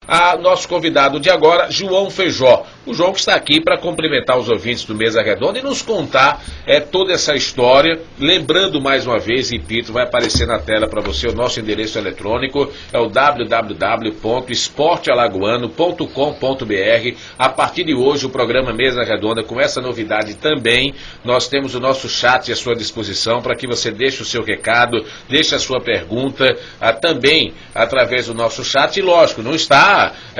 Nosso convidado de agora, João Feijó. O João que está aqui para cumprimentar os ouvintes do Mesa Redonda e nos contar toda essa história. Lembrando mais uma vez, repito, vai aparecer na tela para você o nosso endereço eletrônico, é o www.esportealagoano.com.br. A partir de hoje, o programa Mesa Redonda, com essa novidade também, nós temos o nosso chat à sua disposição para que você deixe o seu recado, deixe a sua pergunta, também através do nosso chat. E lógico, não está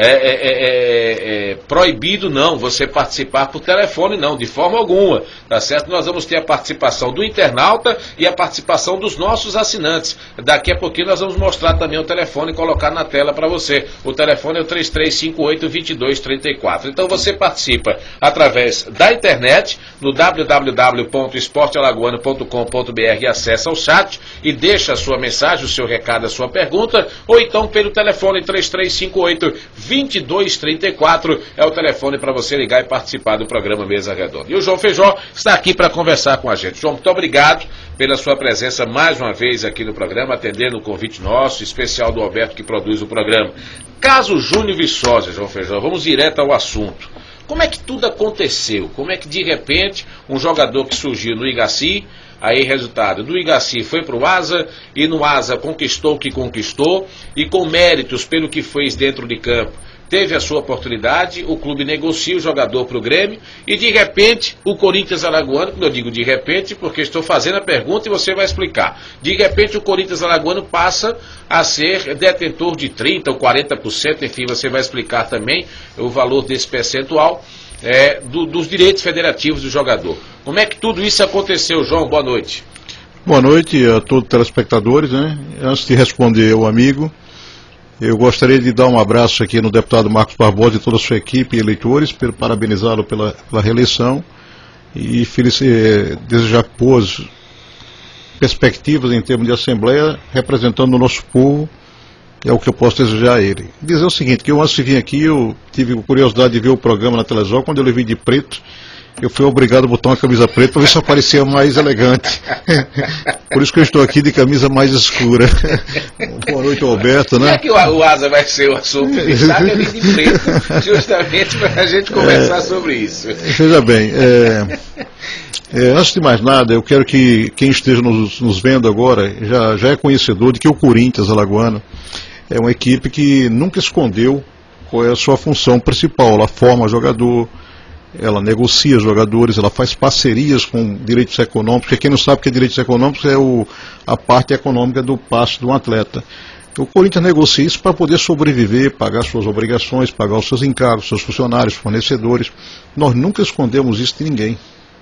proibido não você participar por telefone não, de forma alguma, tá certo? Nós vamos ter a participação do internauta e a participação dos nossos assinantes. Daqui a pouquinho nós vamos mostrar também o telefone e colocar na tela para você. O telefone é o 3358-2234. Então você participa através da internet, no www.esportealagoano.com.br, e acessa o chat e deixa a sua mensagem, o seu recado, a sua pergunta, ou então pelo telefone 3358-2234, é o telefone para você ligar e participar do programa Mesa Redonda. E o João Feijó está aqui para conversar com a gente. João, muito obrigado pela sua presença mais uma vez aqui no programa, atendendo o convite nosso, especial do Alberto que produz o programa. Caso Júnior Viçosa, João Feijó, vamos direto ao assunto. Como é que tudo aconteceu? Como é que de repente um jogador que surgiu no Igaci, aí resultado, do Igaci foi para o Asa, e no Asa conquistou o que conquistou, e com méritos pelo que fez dentro de campo, teve a sua oportunidade, o clube negocia o jogador para o Grêmio, e de repente o Corinthians Alagoano, quando eu digo de repente, porque estou fazendo a pergunta e você vai explicar, de repente o Corinthians Alagoano passa a ser detentor de 30% ou 40%, enfim, você vai explicar também o valor desse percentual, dos direitos federativos do jogador. Como é que tudo isso aconteceu, João? Boa noite. Boa noite a todos os telespectadores, né? Antes de responder o amigo, eu gostaria de dar um abraço aqui no deputado Marcos Barbosa e toda a sua equipe e eleitores, parabenizá-lo pela reeleição e desejar boas perspectivas em termos de Assembleia, representando o nosso povo, é o que eu posso desejar a ele. Dizer o seguinte, que eu antes de vir aqui, eu tive curiosidade de ver o programa na televisão, quando eu vi de preto, eu fui obrigado a botar uma camisa preta para ver se eu parecia mais elegante. Por isso que eu estou aqui de camisa mais escura. Boa noite, Alberto, né? É que o Asa vai ser o assunto destaque ali de preto, justamente para a gente conversar sobre isso. Veja bem, antes de mais nada, eu quero que quem esteja nos vendo agora já é conhecedor de que o Corinthians Alagoano é uma equipe que nunca escondeu qual é a sua função principal. Ela forma jogador, ela negocia jogadores, ela faz parcerias com direitos econômicos, porque quem não sabe o que é direitos econômicos é a parte econômica do passe de um atleta. O Corinthians negocia isso para poder sobreviver, pagar suas obrigações, pagar os seus encargos, seus funcionários, fornecedores. Nós nunca escondemos isso de ninguém.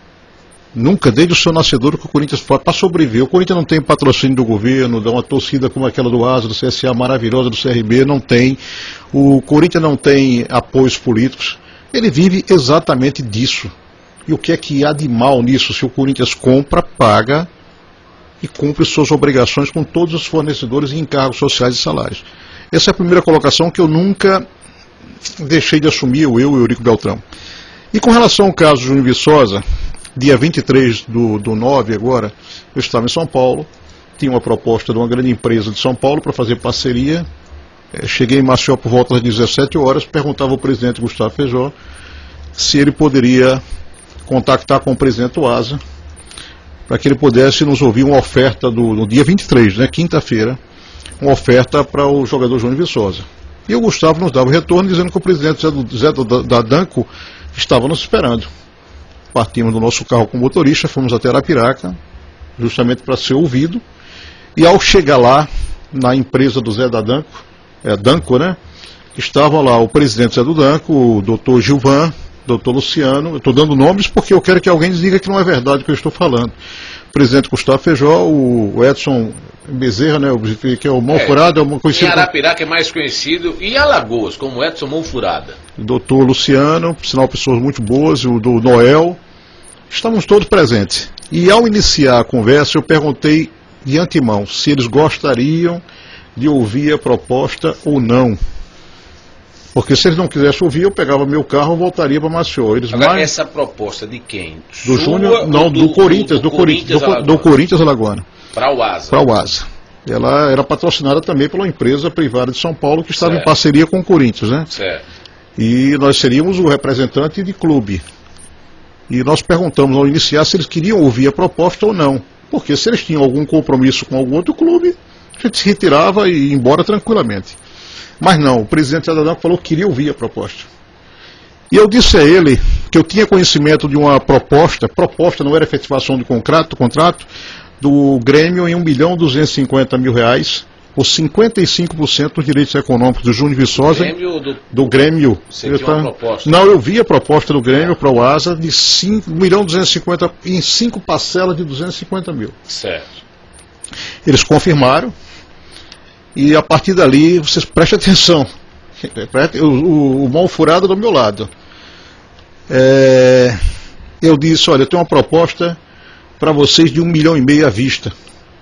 Nunca, desde o seu nascedor, que o Corinthians faz para sobreviver. O Corinthians não tem patrocínio do governo, dá uma torcida como aquela do Asa, do CSA maravilhosa, do CRB, não tem. O Corinthians não tem apoios políticos. Ele vive exatamente disso. E o que é que há de mal nisso? Se o Corinthians compra, paga e cumpre suas obrigações com todos os fornecedores e encargos sociais e salários. Essa é a primeira colocação que eu nunca deixei de assumir, eu e o Eurico Beltrão. E com relação ao caso Júnior Viçosa, dia 23 do 9 agora, eu estava em São Paulo, tinha uma proposta de uma grande empresa de São Paulo para fazer parceria. Cheguei em Maceió por volta das 17 horas, perguntava ao presidente Gustavo Feijó se ele poderia contactar com o presidente do Asa para que ele pudesse nos ouvir uma oferta no dia 23, né, quinta-feira, uma oferta para o jogador Júnior Viçosa. E o Gustavo nos dava o retorno dizendo que o presidente Zé da Danco estava nos esperando. Partimos do nosso carro com o motorista, fomos até Arapiraca, justamente para ser ouvido, e ao chegar lá, na empresa do Zé da Danco, Danco, né? Estavam lá o presidente Zé do Danco, o doutor Gilvan, doutor Luciano. Eu estou dando nomes porque eu quero que alguém diga que não é verdade o que eu estou falando. O presidente Gustavo Feijó, o Edson Bezerra, né? Que é o Mãofurada. Em Arapiraca é mais conhecido, e Alagoas, como Edson Mãofurada. O doutor Luciano, por sinal, pessoas muito boas, o do Noel. Estávamos todos presentes. E ao iniciar a conversa, eu perguntei de antemão se eles gostariam de ouvir a proposta ou não. Porque se eles não quisessem ouvir, eu pegava meu carro e voltaria para Maceió. Agora, essa proposta de quem? Do Júnior? Não, do Corinthians, do Corinthians Alagoano. Para o Asa. Para o Asa. ela era patrocinada também por uma empresa privada de São Paulo que estava certo. em parceria com o Corinthians, né? Certo. E nós seríamos o representante de clube. E nós perguntamos ao iniciar se eles queriam ouvir a proposta ou não. Porque se eles tinham algum compromisso com algum outro clube, a gente se retirava e ia embora tranquilamente. Mas não, o presidente Cidadão falou que queria ouvir a proposta. E eu disse a ele que eu tinha conhecimento de uma proposta não era efetivação de contrato, do Grêmio em R$1.250.000, por 55% dos direitos econômicos do Júnior Viçosa. Do Grêmio. Você tinha uma proposta? Não, eu vi a proposta do Grêmio para o Asa de R$1.250.000 em 5 parcelas de 250 mil. Certo. Eles confirmaram. E a partir dali, vocês prestem atenção. O mal furado do meu lado. Eu disse, olha, eu tenho uma proposta para vocês de R$1,5 milhão à vista.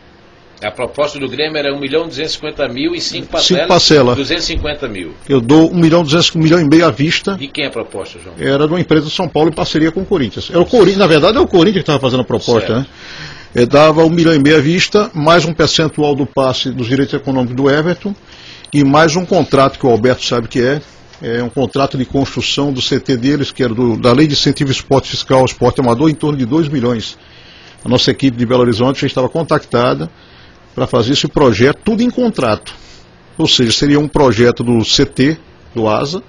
A proposta do Grêmio era R$1.250.000 em 5 parcelas. 5 parcelas. 250 mil. Eu dou R$1,5 milhão à vista. De quem é a proposta, João? Era de uma empresa de São Paulo em parceria com o Corinthians. Era o Corinthians, na verdade é o Corinthians que estava fazendo a proposta, certo. Né? Eu dava R$1,5 milhão à vista, mais um percentual do passe dos direitos econômicos do Everton, e mais um contrato que o Alberto sabe que é um contrato de construção do CT deles, que era da Lei de Incentivo Esporte Fiscal ao Esporte Amador, em torno de 2 milhões. A nossa equipe de Belo Horizonte já estava contactada para fazer esse projeto, tudo em contrato. Ou seja, seria um projeto do CT, do ASA,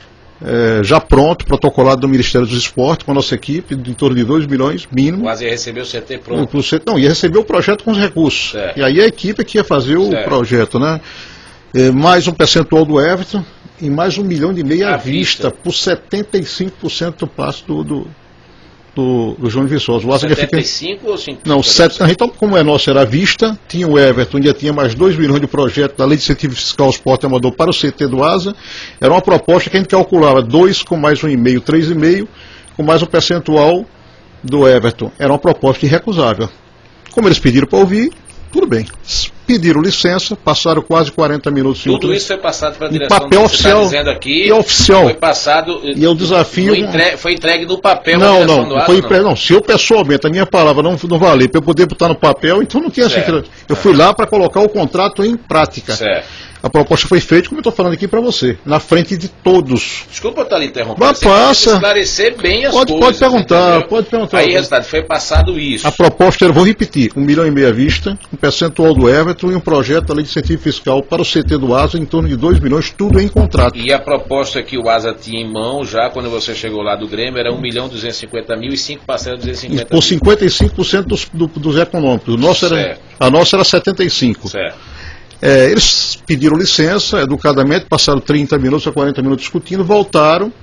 já pronto, protocolado do Ministério dos Esportes, com a nossa equipe, em torno de 2 milhões, mínimo. O ASA ia receber o CT pronto. Não, ia receber o projeto com os recursos. Certo. E aí a equipe é que ia fazer o projeto, né? Mais um percentual do Everton e mais R$1,5 milhão à vista, por 75% do passe do Júnior Viçosa. O 75 ou 5? Não, então como nosso era à vista, tinha o Everton, ainda tinha mais 2 milhões de projeto da Lei de Incentivo Fiscal ao Esporte Amador para o CT do ASA. Era uma proposta que a gente calculava 2 com mais 1,5, 3,5, com mais um percentual do Everton. Era uma proposta irrecusável. Como eles pediram para ouvir, tudo bem. Pediram licença, passaram quase 40 minutos. Tudo isso foi passado para a direção. Papel oficial. Tá dizendo aqui, e oficial. Foi passado. E eu desafio. Foi entregue no papel. Não. Se eu pessoalmente, a minha palavra não valer para eu poder botar no papel, então não tinha assim. Eu fui lá para colocar o contrato em prática. Certo. A proposta foi feita, como eu estou falando aqui para você, na frente de todos. Desculpa eu estar lhe interrompendo. Mas passa. Esclarecer bem as coisas. Pode perguntar. Aí, resultado, foi passado isso. A proposta era, vou repetir, R$1,5 milhão à vista, um percentual do Everton e um projeto da Lei de Incentivo Fiscal para o CT do ASA em torno de 2 milhões, tudo em contrato. E a proposta que o ASA tinha em mão, já quando você chegou lá do Grêmio, era R$1.250.000 e 5 parcelas de 250 por 55% dos econômicos. A nossa era 75%. Certo. Eles pediram licença, educadamente, passaram 30 minutos a 40 minutos discutindo, voltaram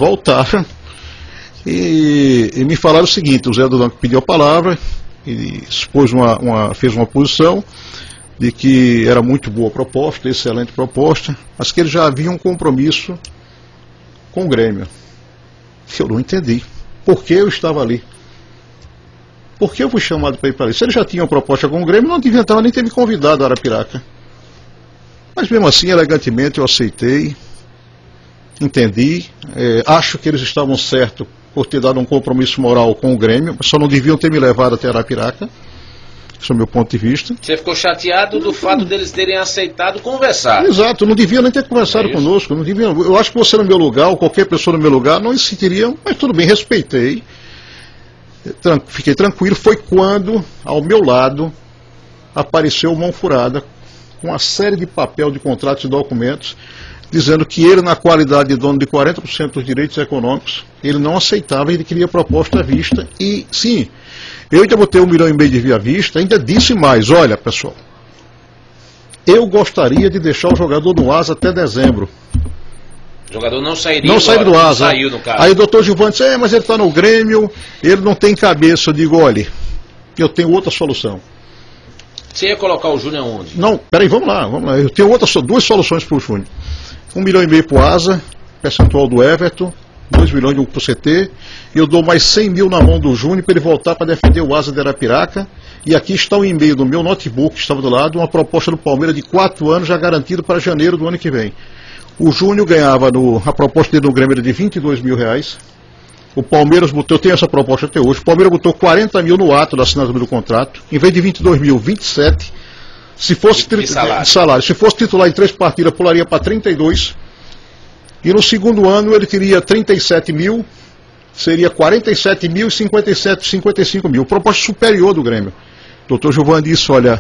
e me falaram o seguinte: o Zé do Banco pediu a palavra e fez uma posição de que era muito boa a proposta, excelente proposta, mas que ele já havia um compromisso com o Grêmio. Eu não entendi. Por que eu estava ali? Por que eu fui chamado para ir para ali? Se ele já tinha uma proposta com o Grêmio, não devia nem ter me convidado a Arapiraca. Mas mesmo assim, elegantemente, eu aceitei, entendi, acho que eles estavam certos por ter dado um compromisso moral com o Grêmio, só não deviam ter me levado até Arapiraca, esse é o meu ponto de vista. Você ficou chateado do fato deles terem aceitado conversar? Exato, não deviam nem ter conversado conosco, não deviam. Eu acho que você no meu lugar, ou qualquer pessoa no meu lugar, não se sentiria, mas tudo bem, respeitei, fiquei tranquilo. Foi quando, ao meu lado, apareceu mão furada, com uma série de papel de contratos e documentos, dizendo que ele, na qualidade de dono de 40% dos direitos econômicos, ele não aceitava, ele queria proposta à vista. E, sim, eu ainda botei R$1,5 milhão de à vista, ainda disse mais: olha, pessoal, eu gostaria de deixar o jogador no ASA até dezembro. O jogador não sairia do ASA. Saiu, no caso. Aí o doutor Gilvan disse: mas ele está no Grêmio, ele não tem cabeça. Eu digo: olha, eu tenho outra solução. Você ia colocar o Júnior onde? Não, peraí, vamos lá. Eu tenho duas soluções para o Júnior. R$1,5 milhão para o ASA, percentual do Everton, 2 milhões para o CT, e eu dou mais 100 mil na mão do Júnior para ele voltar para defender o ASA de Arapiraca. E aqui está o e-mail do meu notebook, que estava do lado, uma proposta do Palmeiras de 4 anos, já garantido para janeiro do ano que vem. O Júnior ganhava, a proposta dele no Grêmio era de R$22 mil. O Palmeiras botou, eu tenho essa proposta até hoje, o Palmeiras botou 40 mil no ato da assinatura do contrato, em vez de 22 mil, 27, Se fosse de salário. De salário. Se fosse titular em 3 partidas, pularia para 32. E no segundo ano ele teria 37 mil, seria 47 mil e 55 mil. Proposta superior do Grêmio. Doutor Giovanni disse, olha,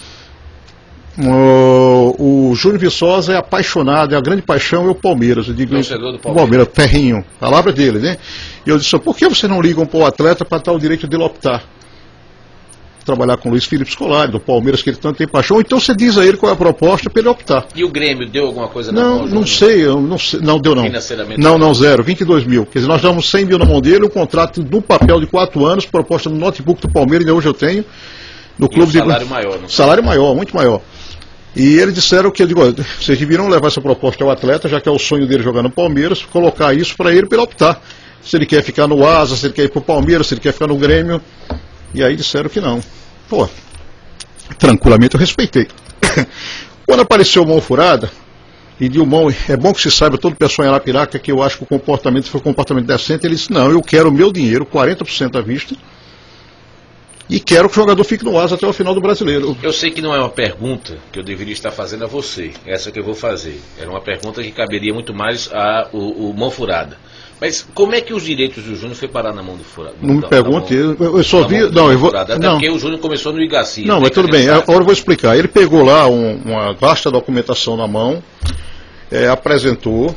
o Júnior Viçosa é apaixonado, é a grande paixão é o Palmeiras. Eu digo, torcedor do Palmeiras. Palmeiras, ferrinho, palavra dele, né? E eu disse, por que vocês não ligam para o atleta para dar o direito dele optar? Trabalhar com o Luiz Felipe Scolari, do Palmeiras, que ele tanto tem paixão, então você diz a ele qual é a proposta para ele optar. E o Grêmio deu alguma coisa na mão? Não sei, não deu não. Financeiramente? Não, zero, 22 mil. Quer dizer, nós damos 100 mil na mão dele, um contrato no papel de 4 anos, proposta no notebook do Palmeiras, ainda hoje eu tenho, no clube de... salário maior, não? Salário maior, muito maior. E eles disseram que, eu digo, vocês deviam levar essa proposta ao atleta, já que é o sonho dele jogar no Palmeiras, colocar isso para ele optar. Se ele quer ficar no Asa, se ele quer ir para o Palmeiras, se ele quer ficar no Grêmio. E aí disseram que não. Pô, tranquilamente eu respeitei. Quando apareceu o Mão Furada, e de Mão, é bom que se saiba, todo o pessoal em Arapiraca, que eu acho que o comportamento foi um comportamento decente, ele disse, não, eu quero o meu dinheiro, 40% à vista, e quero que o jogador fique no Asa até o final do Brasileiro. Eu sei que não é uma pergunta que eu deveria estar fazendo a você, essa que eu vou fazer. Era uma pergunta que caberia muito mais ao Mão Furada. Mas como é que os direitos do Júnior foi parar na mão do Furada? Não me pergunte, eu só vi... Não, eu vou... Até porque o Júnior começou no Igaci. Não, mas tudo bem, agora eu vou explicar. Ele pegou lá uma vasta documentação na mão, apresentou,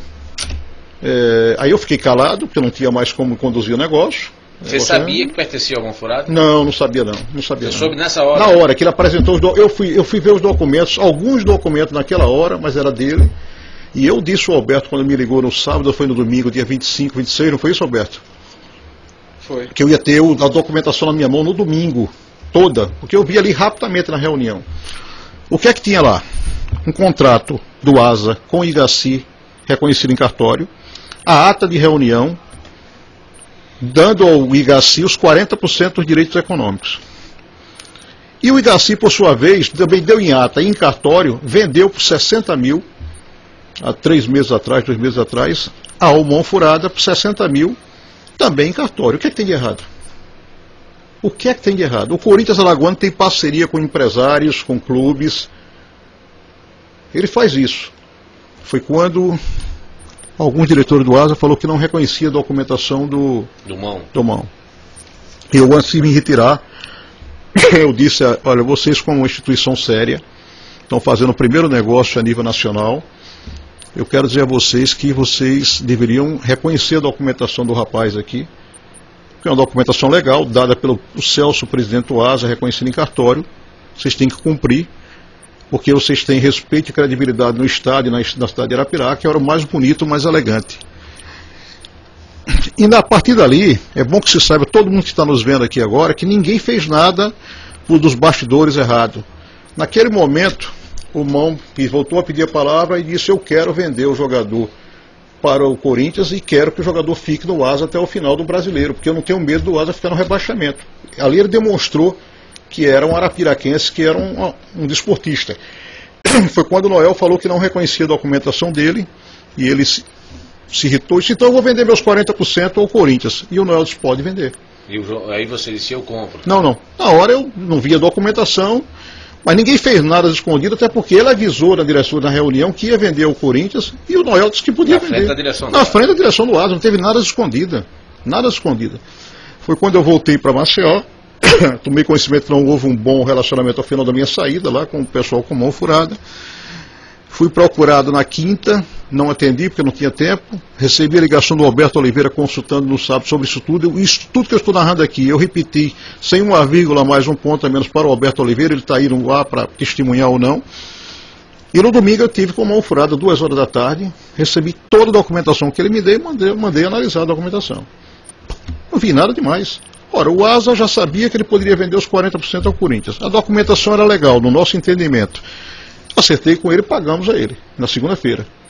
aí eu fiquei calado, porque eu não tinha mais como conduzir o negócio. Você sabia que pertencia ao Mão Furada? Não sabia não. Não sabia. Você soube nessa hora? Na hora que ele apresentou eu fui ver os documentos, alguns documentos naquela hora, mas era dele. E eu disse ao Alberto, quando me ligou no sábado, foi no domingo, dia 25, 26, não foi isso, Alberto? Foi. Que eu ia ter a documentação na minha mão no domingo, toda, porque eu vi ali rapidamente na reunião. O que é que tinha lá? Um contrato do Asa com o Igaci, reconhecido em cartório, a ata de reunião, dando ao Igaci os 40% dos direitos econômicos. E o Igaci, por sua vez, também deu em ata e em cartório, vendeu por 60 mil, há 2 meses atrás, ao Mão Furada por 60 mil, também em cartório. O que é que tem de errado? O que é que tem de errado? O Corinthians Alagoano tem parceria com empresários, com clubes. Ele faz isso. Foi quando alguns diretores do Asa falou que não reconhecia a documentação do Mão. E eu, antes de me retirar, eu disse, olha, vocês como uma instituição séria, estão fazendo o primeiro negócio a nível nacional, eu quero dizer a vocês que vocês deveriam reconhecer a documentação do rapaz aqui, que é uma documentação legal, dada pelo Celso, o presidente do Asa, reconhecido em cartório, vocês têm que cumprir, porque vocês têm respeito e credibilidade no estádio, na cidade de Arapiraca, que era o mais bonito, o mais elegante. E a partir dali, é bom que se saiba, todo mundo que está nos vendo aqui agora, que ninguém fez nada dos bastidores errado. Naquele momento, o Mão voltou a pedir a palavra e disse, eu quero vender o jogador para o Corinthians e quero que o jogador fique no Asa até o final do Brasileiro, porque eu não tenho medo do Asa ficar no rebaixamento. Ali ele demonstrou que era um arapiraquense, que era um desportista. Foi quando o Noel falou que não reconhecia a documentação dele, e ele se irritou e disse, então eu vou vender meus 40% ao Corinthians. E o Noel disse, pode vender. E aí você disse, eu compro. Não. Na hora eu não via documentação, mas ninguém fez nada escondido, até porque ele avisou na direção da reunião que ia vender ao Corinthians, e o Noel disse que podia vender. Na frente da direção do Asa, não teve nada escondida. Nada escondida. Foi quando eu voltei para Maceió, tomei conhecimento que não houve um bom relacionamento ao final da minha saída lá com o pessoal com Mão Furada. Fui procurado na quinta, não atendi porque não tinha tempo. Recebi a ligação do Alberto Oliveira consultando no sábado sobre isso tudo. Isso tudo que eu estou narrando aqui, eu repeti sem uma vírgula mais um ponto a menos para o Alberto Oliveira, ele está indo lá para testemunhar ou não. E no domingo eu tive com Mão Furada, 2 horas da tarde, recebi toda a documentação que ele me deu e mandei analisar a documentação. Não vi nada demais. Ora, o Asa já sabia que ele poderia vender os 40% ao Corinthians. A documentação era legal, no nosso entendimento. Acertei com ele e pagamos a ele, na segunda-feira.